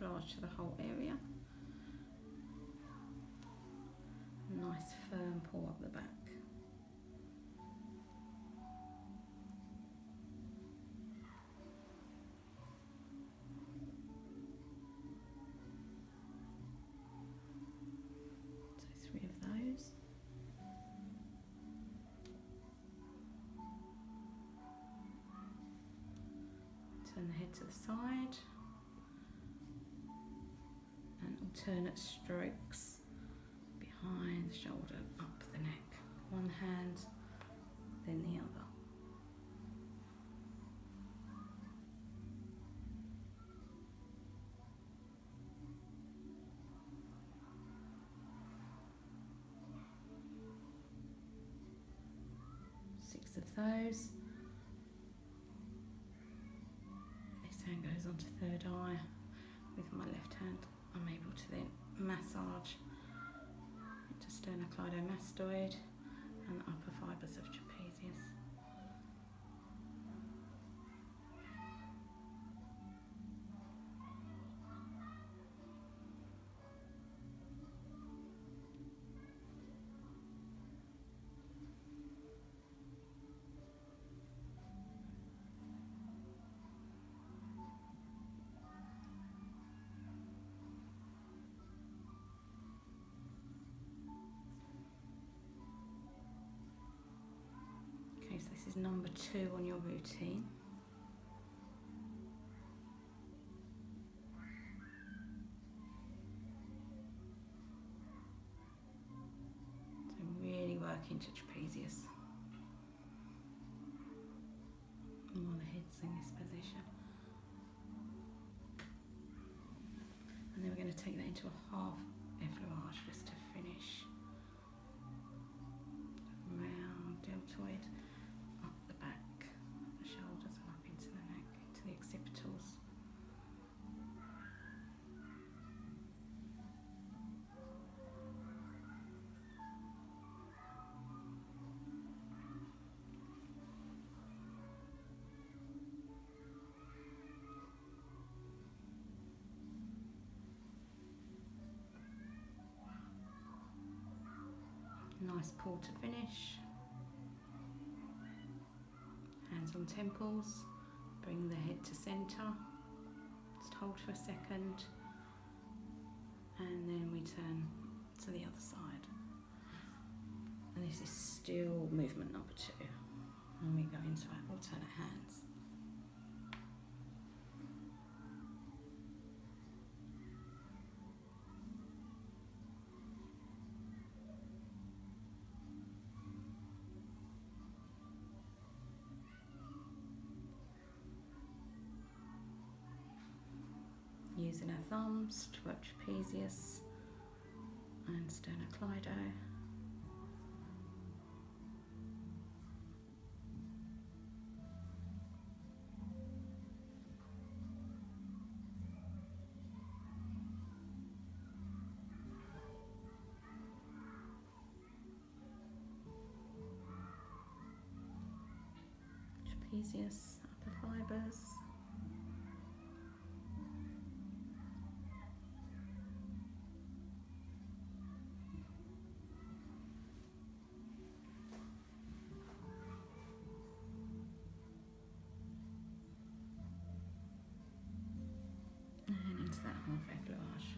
effleurage to the whole area. Nice firm pull up the back. So 3 of those. Turn the head to the side and alternate strokes behind the shoulder, up the neck. One hand, then the other. Six of those. This hand goes onto third eye. With my left hand, I'm able to then massage into sternocleidomastoid and the upper fibres of trapezius. So this is number 2 on your routine. So really working to trapezius while the head's in this position. And then we're going to take that into a half effleurage just to finish. Round deltoid. Shoulders and up into the neck, into the occipitals. Nice pull to finish. Hands on temples, bring the head to centre, just hold for a second, and then we turn to the other side. And this is still movement number 2, and we go into our alternate hands. Using our thumbs to work trapezius and sternocleido. Trapezius, upper fibres. And into that half effleurage.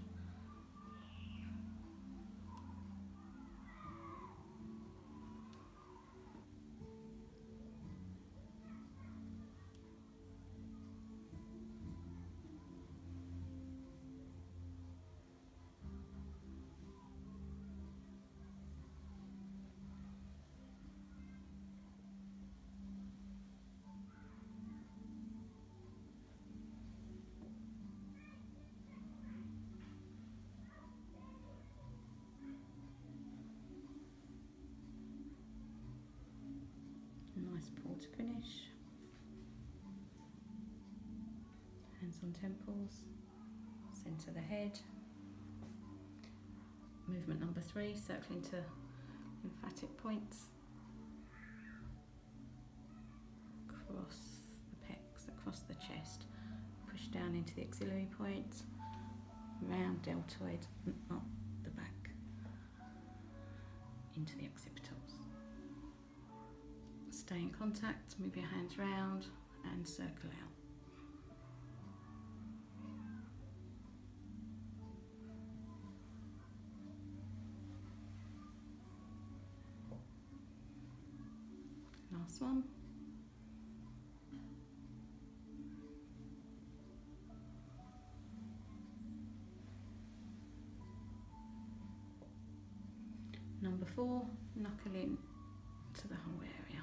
Nice pull to finish. Hands on temples, centre the head. Movement number 3, circling to lymphatic points. Across the pecs, across the chest. Push down into the axillary point. round deltoid and up the back into the occipitals. Stay in contact, move your hands round and circle out. Last one. Number 4, knuckle in to the whole area.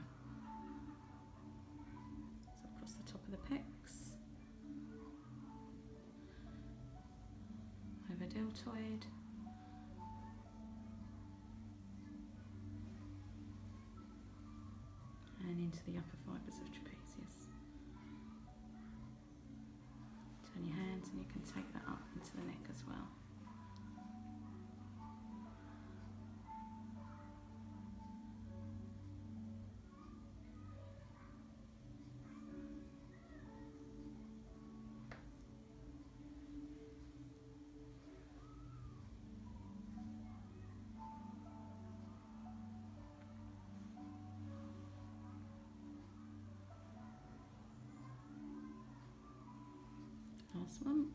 So across the top of the pecs, over deltoid, and into the upper fibres of trapezius. Turn your hands and you can take that up into the neck as well. Last one.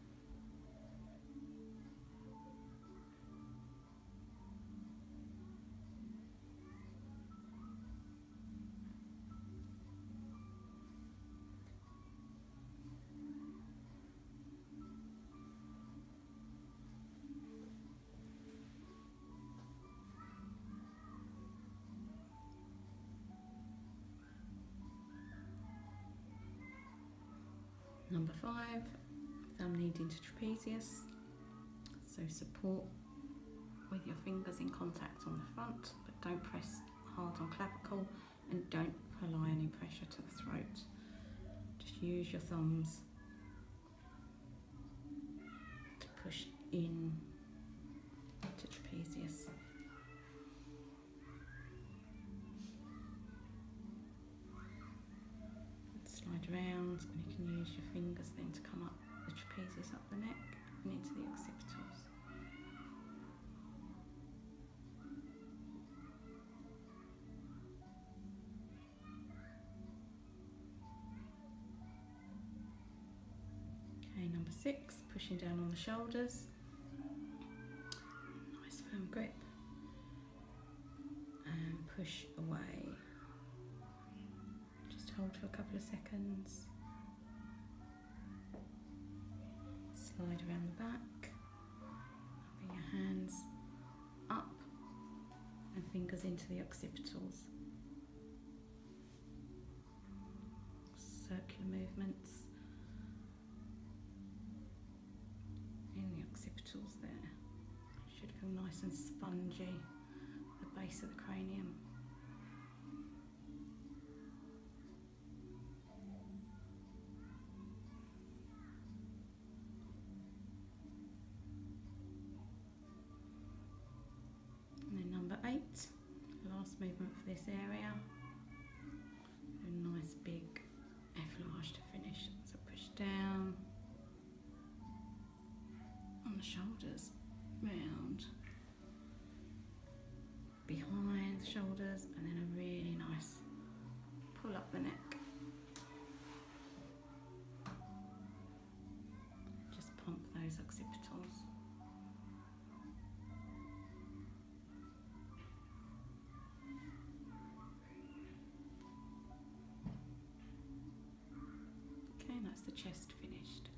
Number 5. Thumb leading to trapezius, so support with your fingers in contact on the front, but don't press hard on clavicle and don't apply any pressure to the throat. Just use your thumbs to push in to trapezius. Slide around and you can use your fingers then to come up the trapezius, up the neck and into the occipitals. Okay, number 6, pushing down on the shoulders. Nice firm grip. And push away. Just hold for a couple of seconds. Slide around the back, bring your hands up and fingers into the occipitals. Circular movements in the occipitals there. Should feel nice and spongy at the base of the cranium. Last movement for this area. A nice big effleurage to finish. So push down on the shoulders, round, behind the shoulders, and then a really nice pull up the neck. Just pump those occipitals. That's the chest finished.